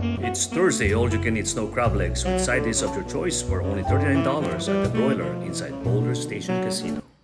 It's Thursday, all-you-can-eat snow crab legs with side dish of your choice for only $39 at the Broiler inside Boulder Station Casino.